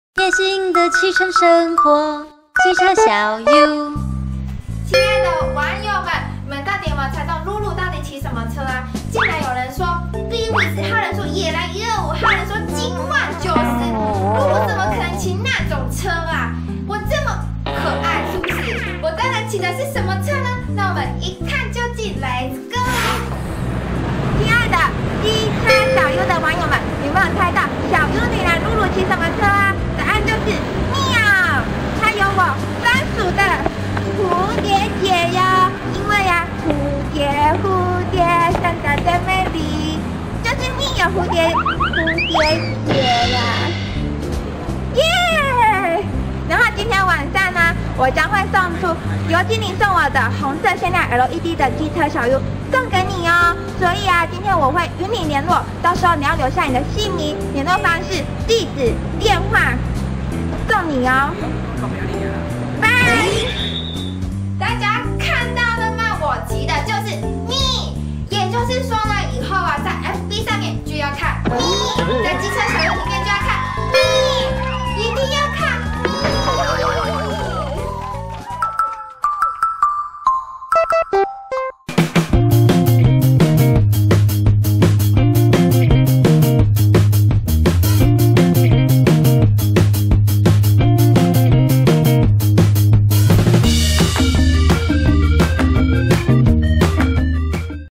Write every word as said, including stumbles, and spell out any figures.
贴心的启程生活，汽车小 U。 亲爱的网友们，你们到底有没有猜到露露到底骑什么车啊？竟然有人说 Vivis， 还有人说野狼一二五，还有人说金万九十，露露怎么可能骑那种车啊？我这么可爱，是不是？我当然骑的是什么车呢？那我们一看究竟 ，Let's go！ 亲爱的机车小 U 的网友们，有没有猜到小 U 女郎露露骑什么车啊？答案就是妙，它有我专属的蝴蝶结哟。因为呀、啊，蝴蝶蝴蝶闪闪的美丽，就是蜜有蝴蝶蝴蝶结呀，耶！然后今天晚上呢，我将会送出由精灵送我的红色限量 L E D 的机车小 U 送给你哦。所以啊，今天我会与你联络，到时候你要留下你的姓名、联络方式、地址、电话，送你哦。